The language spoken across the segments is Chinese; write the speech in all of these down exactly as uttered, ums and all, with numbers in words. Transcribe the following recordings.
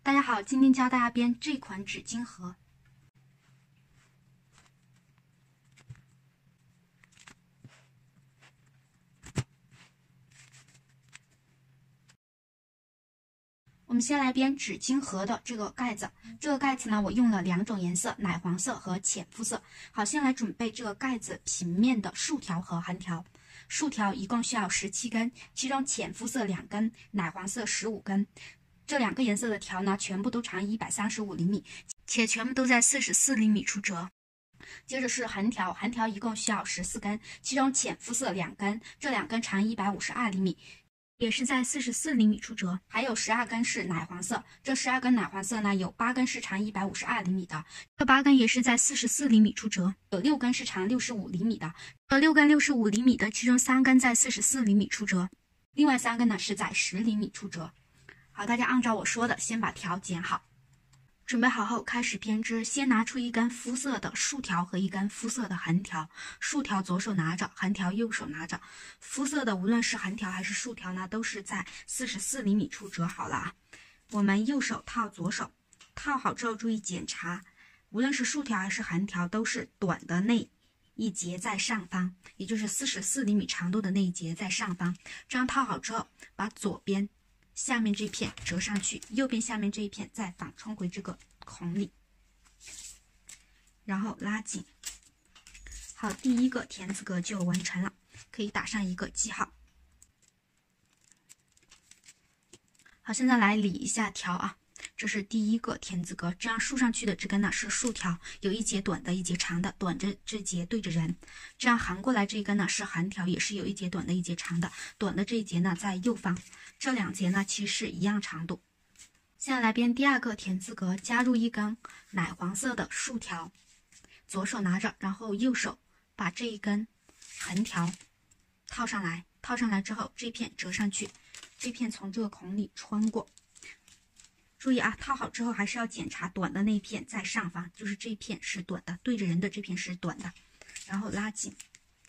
大家好，今天教大家编这款纸巾盒。我们先来编纸巾盒的这个盖子，这个盖子呢，我用了两种颜色，奶黄色和浅肤色。好，先来准备这个盖子平面的竖条和横条。竖条一共需要十七根，其中浅肤色两根，奶黄色十五根。这两个颜色的条呢，全部都长一百三十五厘米，且全部都在四十四厘米处折。接着是横条，横条一共需要十四根，其中浅肤色两根，这两根长一百五十二厘米。也是在四十四厘米处折，还有十二根是奶黄色，这十二根奶黄色呢，有八根是长一百五十二厘米的，这八根也是在四十四厘米处折，有六根是长六十五厘米的，这六根六十五厘米的，其中三根在四十四厘米处折，另外三根呢是在十厘米处折。好，大家按照我说的，先把条剪好。准备好后开始编织，先拿出一根肤色的竖条和一根肤色的横条，竖条左手拿着，横条右手拿着。肤色的无论是横条还是竖条呢，都是在四十四厘米处折好了啊。我们右手套左手，套好之后注意检查，无论是竖条还是横条都是短的那一节在上方，也就是四十四厘米长度的那一节在上方。这样套好之后，把左边下面这片折上去，右边下面这一片再反冲回这个孔里，然后拉紧。好，第一个田字格就完成了，可以打上一个记号。好，现在来理一下条啊，这是第一个田字格，这样竖上去的这根呢是竖条，有一节短的，一节长的，短着这节对着人。这样横过来这一根呢是横条，也是有一节短的，一节长的，短的这一节呢在右方。这两节呢其实是一样长度。现在来编第二个田字格，加入一根奶黄色的竖条，左手拿着，然后右手把这一根横条套上来，套上来之后这片折上去，这片从这个孔里穿过。注意啊，套好之后还是要检查短的那一片在上方，就是这片是短的，对着人的这片是短的，然后拉紧。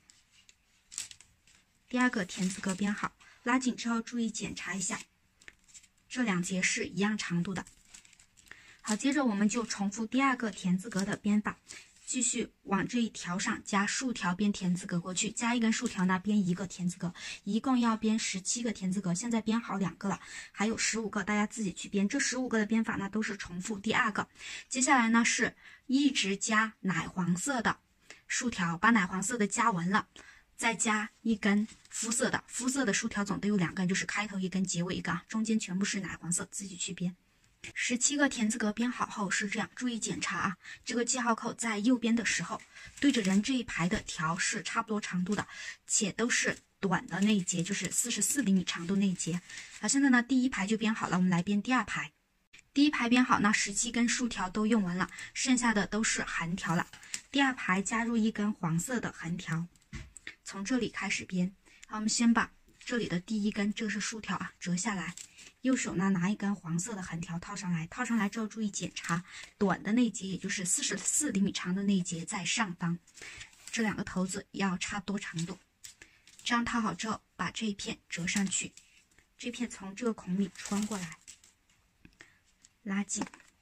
第二个田字格编好，拉紧之后注意检查一下，这两节是一样长度的。好，接着我们就重复第二个田字格的编法，继续往这一条上加竖条编田字格过去，加一根竖条呢编一个田字格，一共要编十七个田字格，现在编好两个了，还有十五个，大家自己去编。这十五个的编法呢都是重复第二个。接下来呢是一直加奶黄色的竖条，把奶黄色的加完了，再加一根肤色的，肤色的竖条总得有两根，就是开头一根，结尾一根，中间全部是奶黄色，自己去编。十七个田字格编好后是这样，注意检查啊，这个记号扣在右边的时候，对着人这一排的条是差不多长度的，且都是短的那一节，就是四十四厘米长度那一节。好，现在呢第一排就编好了，我们来编第二排。第一排编好，那十七根竖条都用完了，剩下的都是横条了。第二排加入一根黄色的横条，从这里开始编。好，我们先把这里的第一根，这个是竖条啊，折下来。右手呢拿一根黄色的横条套上来，套上来之后注意检查，短的那一节，也就是四十四厘米长的那一节在上方，这两个头子要差不多长度。这样套好之后，把这一片折上去，这片从这个孔里穿过来，拉紧。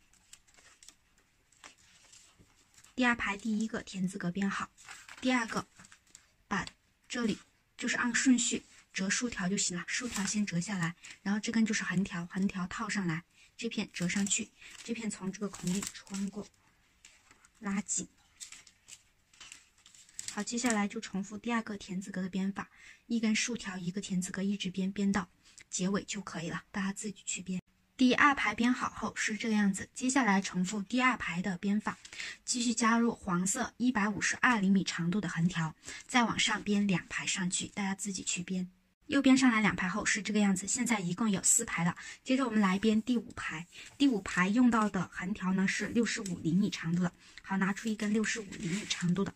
第二排第一个田字格编好，第二个把这里就是按顺序折竖条就行了，竖条先折下来，然后这根就是横条，横条套上来，这片折上去，这片从这个孔里穿过，拉紧。好，接下来就重复第二个田字格的编法，一根竖条一个田字格一直编，编到结尾就可以了，大家自己去编。第二排编好后是这个样子，接下来重复第二排的编法，继续加入黄色一百五十二厘米长度的横条，再往上编两排上去，大家自己去编。右边上来两排后是这个样子，现在一共有四排了。接着我们来编第五排，第五排用到的横条呢是六十五厘米长度的。好，拿出一根六十五厘米长度的，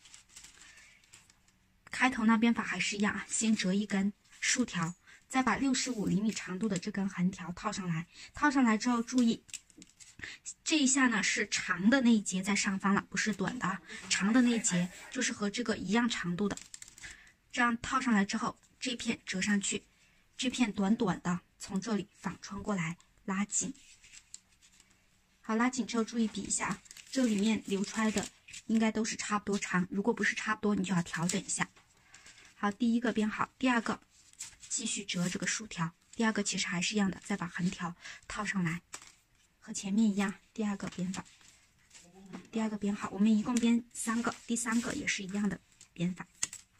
开头呢编法还是一样啊，先折一根竖条，再把六十五厘米长度的这根横条套上来，套上来之后注意，这一下呢是长的那一节在上方了，不是短的啊，长的那一节就是和这个一样长度的。这样套上来之后，这片折上去，这片短短的从这里反穿过来，拉紧。 好，拉紧之后注意比一下啊，这里面流出来的应该都是差不多长，如果不是差不多，你就要调整一下。好，第一个编好，第二个继续折这个竖条，第二个其实还是一样的，再把横条套上来，和前面一样，第二个编法。第二个编好，我们一共编三个，第三个也是一样的编法。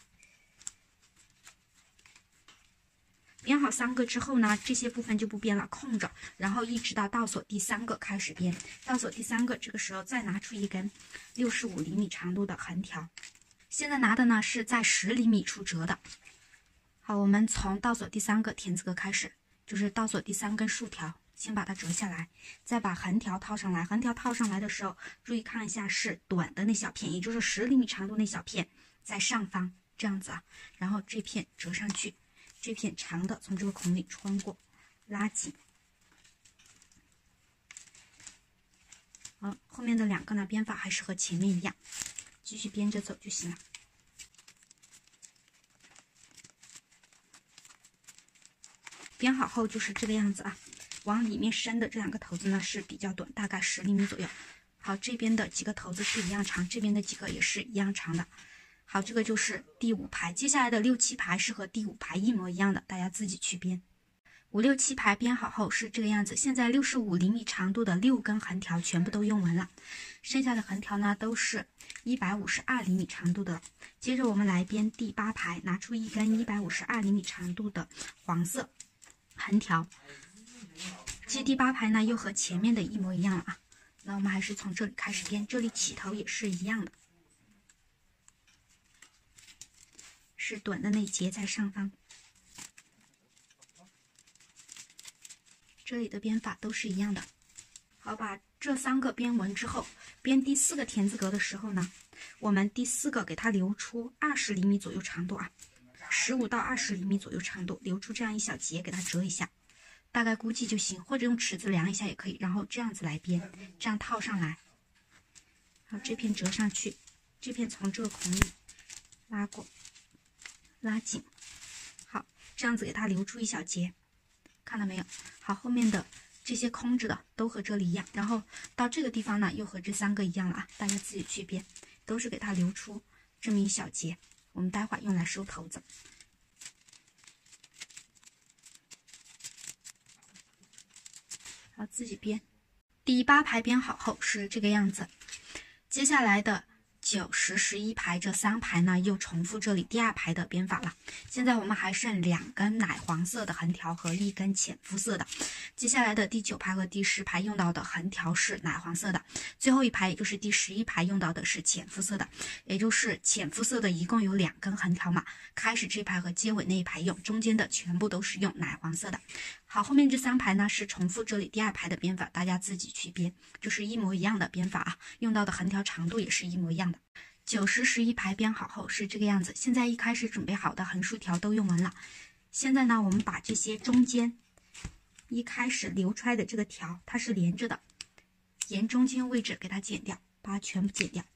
编好三个之后呢，这些部分就不编了，空着，然后一直到倒锁第三个开始编。倒锁第三个，这个时候再拿出一根六十五厘米长度的横条。现在拿的呢是在十厘米处折的。好，我们从倒锁第三个田字格开始，就是倒锁第三根竖条。先把它折下来，再把横条套上来。横条套上来的时候，注意看一下是短的那小片，也就是十厘米长度那小片在上方，这样子啊。然后这片折上去，这片长的从这个孔里穿过，拉紧。好，后面的两个呢，编法还是和前面一样，继续编着走就行了。编好后就是这个样子啊。往里面伸的这两个头子呢是比较短，大概十厘米左右。好，这边的几个头子是一样长，这边的几个也是一样长的。好，这个就是第五排，接下来的六七排是和第五排一模一样的，大家自己去编。五六七排编好后是这个样子。现在六十五厘米长度的六根横条全部都用完了，剩下的横条呢都是一百五十二厘米长度的。接着我们来编第八排，拿出一根一百五十二厘米长度的黄色横条。接第八排呢，又和前面的一模一样了啊。那我们还是从这里开始编，这里起头也是一样的，是短的那节在上方。这里的编法都是一样的。好，把这三个编完之后，编第四个田字格的时候呢，我们第四个给它留出二十厘米左右长度啊，十五到二十厘米左右长度，留出这样一小节，给它折一下。大概估计就行，或者用尺子量一下也可以，然后这样子来编，这样套上来。好，这片折上去，这片从这个孔里拉过，拉紧。好，这样子给它留出一小节，看到没有？好，后面的这些空着的都和这里一样，然后到这个地方呢，又和这三个一样了啊，大家自己去编，都是给它留出这么一小节，我们待会儿用来收头子。好，自己编。第八排编好后是这个样子，接下来的九十、十一排这三排呢，又重复这里第二排的编法了。现在我们还剩两根奶黄色的横条和一根浅肤色的。接下来的第九排和第十排用到的横条是奶黄色的，最后一排也就是第十一排用到的是浅肤色的，也就是浅肤色的一共有两根横条嘛，开始这排和结尾那一排用，中间的全部都是用奶黄色的。好，后面这三排呢是重复这里第二排的编法，大家自己去编，就是一模一样的编法啊，用到的横条长度也是一模一样的。九十、十一排编好后是这个样子，现在一开始准备好的横竖条都用完了。现在呢，我们把这些中间一开始留出来的这个条，它是连着的，沿中间位置给它剪掉，把它全部剪掉。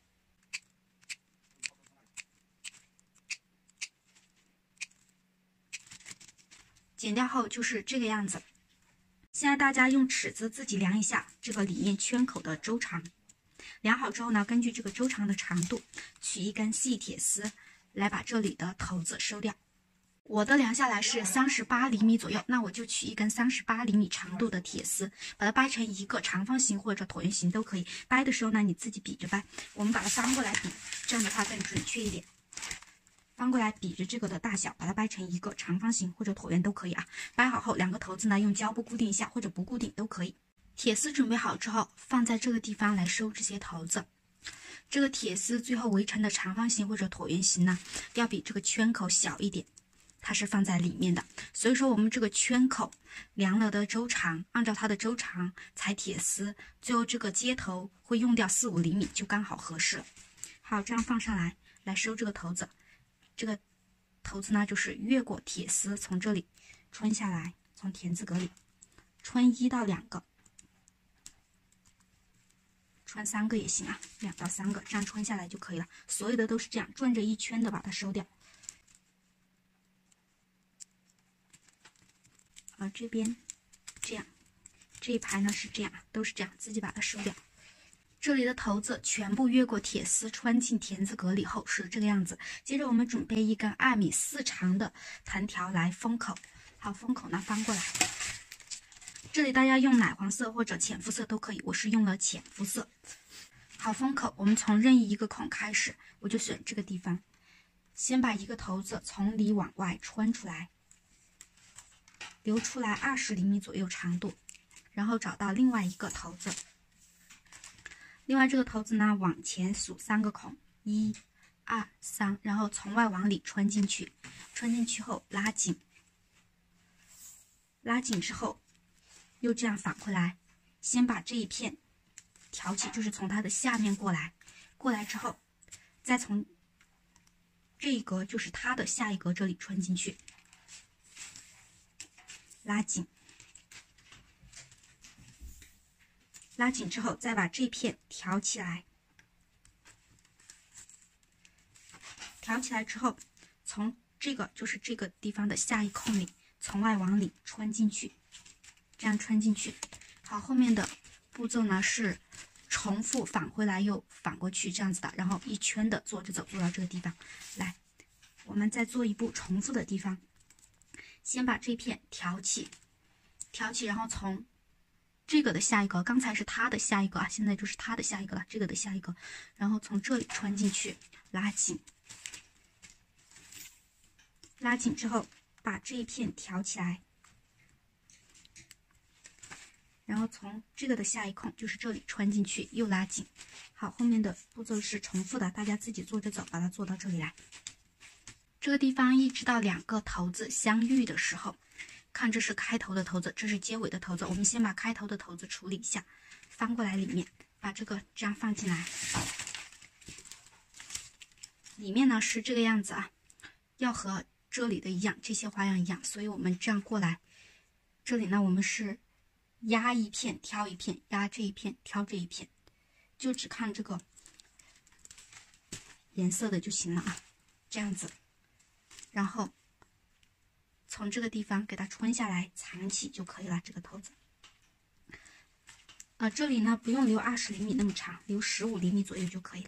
剪掉后就是这个样子。现在大家用尺子自己量一下这个里面圈口的周长。量好之后呢，根据这个周长的长度，取一根细铁丝来把这里的头子收掉。我的量下来是三十八厘米左右，那我就取一根三十八厘米长度的铁丝，把它掰成一个长方形或者椭圆形都可以。掰的时候呢，你自己比着掰。我们把它翻过来比，这样的话更准确一点。翻过来比着这个的大小，把它掰成一个长方形或者椭圆都可以啊。掰好后，两个头子呢用胶布固定一下，或者不固定都可以。铁丝准备好之后，放在这个地方来收这些头子。这个铁丝最后围成的长方形或者椭圆形呢，要比这个圈口小一点，它是放在里面的。所以说我们这个圈口量了的周长，按照它的周长裁铁丝，最后这个接头会用掉四五厘米，就刚好合适了。好，这样放上来，来收这个头子。这个头子呢，就是越过铁丝，从这里穿下来，从田字格里穿一到两个，穿三个也行啊，两到三个，这样穿下来就可以了。所有的都是这样转着一圈的把它收掉。好，这边这样， 这一排呢是这样，都是这样，自己把它收掉。这里的头子全部越过铁丝穿进田字格里后是这个样子。接着我们准备一根二米四长的藤条来封口。好，封口呢翻过来，这里大家用奶黄色或者浅肤色都可以，我是用了浅肤色。好，封口我们从任意一个孔开始，我就选这个地方，先把一个头子从里往外穿出来，留出来二十厘米左右长度，然后找到另外一个头子。另外这个头子呢，往前数三个孔，一、二、三，然后从外往里穿进去，穿进去后拉紧，拉紧之后又这样返回来，先把这一片挑起，就是从它的下面过来，过来之后，再从这一格，就是它的下一格这里穿进去，拉紧。拉紧之后，再把这片挑起来，挑起来之后，从这个就是这个地方的下一空里，从外往里穿进去，这样穿进去。好，后面的步骤呢是重复返回来又返过去这样子的，然后一圈的做着走，做到这个地方来。我们再做一步重复的地方，先把这片挑起，挑起，然后从这个的下一格，刚才是它的下一个啊，现在就是它的下一个了，这个的下一个，然后从这里穿进去，拉紧，拉紧之后把这一片挑起来，然后从这个的下一空，就是这里穿进去，又拉紧。好，后面的步骤是重复的，大家自己做着走，把它做到这里来。这个地方一直到两个头子相遇的时候，看这是开头的头子，这是结尾的头子，我们先把开头的头子处理一下，翻过来里面，把这个这样放进来。里面呢是这个样子啊，要和这里的一样，这些花样一样，所以我们这样过来，这里呢我们是压一片挑一片，压这一片挑这一片，就只看这个颜色的就行了啊，这样子，然后从这个地方给它穿下来，藏起就可以了。这个头子，呃，这里呢不用留二十厘米那么长，留十五厘米左右就可以了。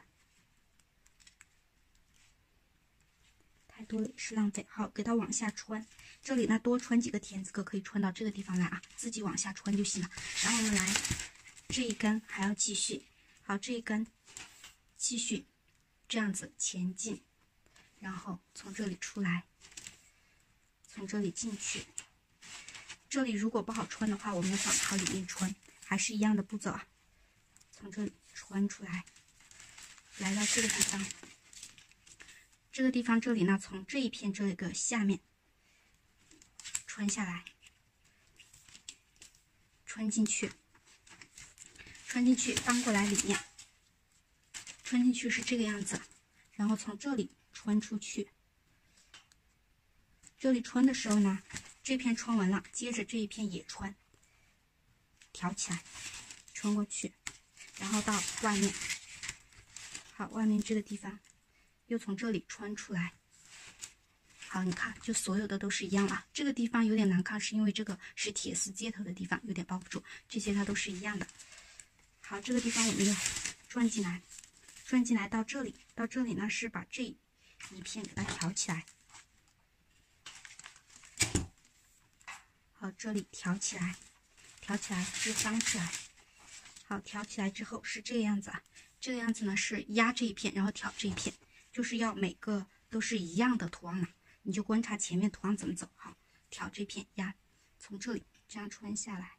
太多了也是浪费。好，给它往下穿，这里呢多穿几个田字格，可以穿到这个地方来啊，自己往下穿就行了。然后我们来这一根还要继续，好，这一根继续这样子前进，然后从这里出来。从这里进去，这里如果不好穿的话，我们往它里面穿，还是一样的步骤啊。从这里穿出来，来到这个地方，这个地方这里呢，从这一片这个下面穿下来，穿进去，穿进去，翻过来里面，穿进去是这个样子，然后从这里穿出去。这里穿的时候呢，这片穿完了，接着这一片也穿，挑起来，穿过去，然后到外面。好，外面这个地方又从这里穿出来。好，你看，就所有的都是一样了。这个地方有点难看，是因为这个是铁丝接头的地方，有点包不住。这些它都是一样的。好，这个地方我们要转进来，转进来到这里，到这里呢是把这一片给它挑起来。好，这里挑起来，挑起来又翻起来。好，挑起来之后是这个样子啊。这个样子呢是压这一片，然后挑这一片，就是要每个都是一样的图案嘛。你就观察前面图案怎么走。好，挑这片压，从这里这样穿下来。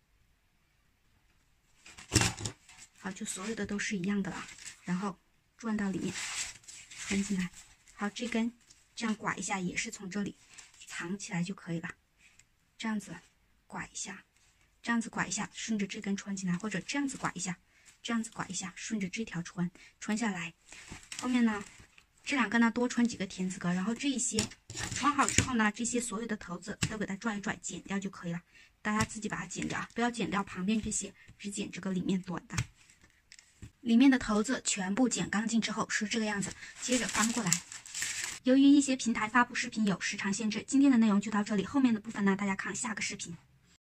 好，就所有的都是一样的了。然后转到里面，穿进来。好，这根这样拐一下，也是从这里藏起来就可以了。这样子拐一下，这样子拐一下，顺着这根穿进来，或者这样子拐一下，这样子拐一下，顺着这条穿穿下来。后面呢，这两个呢多穿几个田字格，然后这一些穿好之后呢，这些所有的头子都给它拽一拽，剪掉就可以了。大家自己把它剪掉，不要剪掉旁边这些，只剪这个里面短的。里面的头子全部剪干净之后是这个样子，接着翻过来。由于一些平台发布视频有时长限制，今天的内容就到这里，后面的部分呢，大家看下个视频。